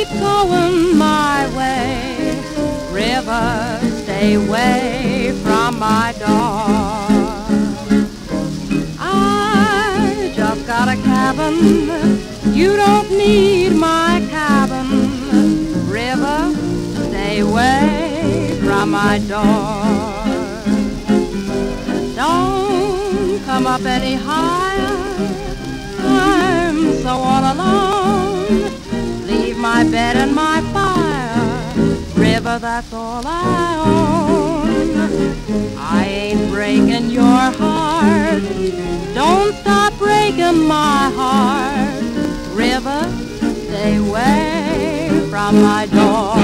keep going my way. River, stay away from my door. I just got a cabin, you don't need my cabin. River, stay away from my door. Don't come up any higher, I'm so all alone. Leave my bed and my fire, river, that's all I own. I ain't breaking your heart, don't stop breaking my heart. River, stay away from my door.